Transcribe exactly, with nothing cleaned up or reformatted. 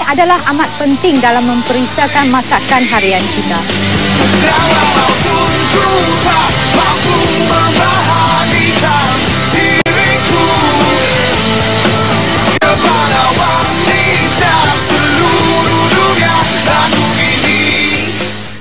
adalah amat penting dalam memperissakan masakan harian kita.